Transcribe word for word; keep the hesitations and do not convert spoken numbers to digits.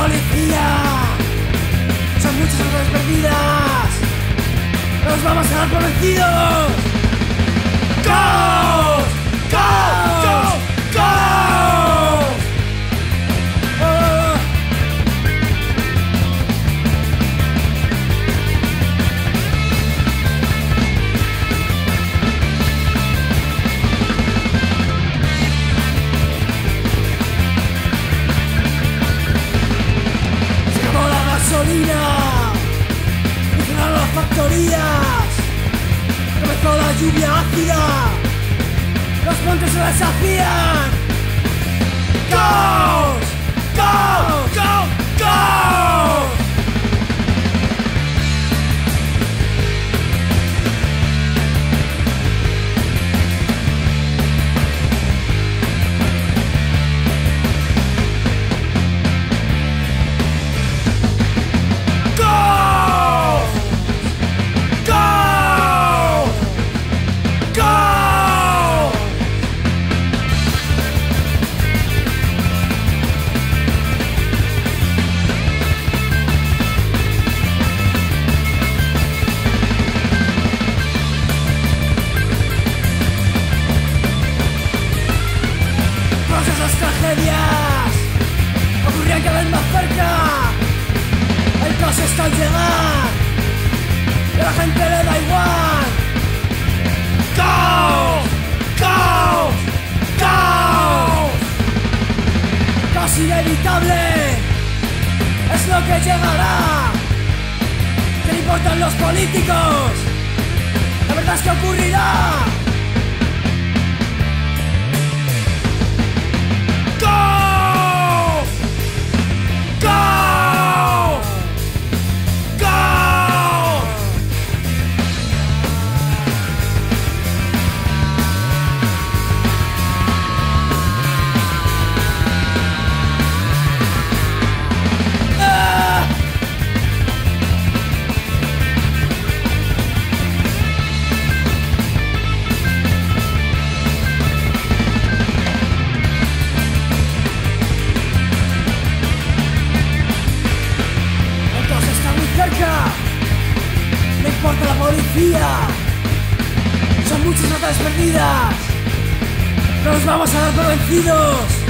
policía. Son muchas horas perdidas. Nos vamos a dar por vencidos. ¡Caos! ¡Caos! ¡Caos! ¡Caos! ¡Oh! Se acabó la gasolina. Funcionaron las factorías. Comenzó la lluvia ácida. Los montes se deshacían. ¡Caos! ¡Caos! ¡Caos! ¡Caos! Esas tragedias ocurrían cada vez más cerca. El caos está al llegar y a la gente le da igual. ¡Caos! ¡Caos! ¡Caos! Caos inevitable es lo que llegará. ¿Qué le importan los políticos? La verdad es que ocurrirá. No importa la policía. Son muchas batallas perdidas. No nos vamos a dar por vencidos.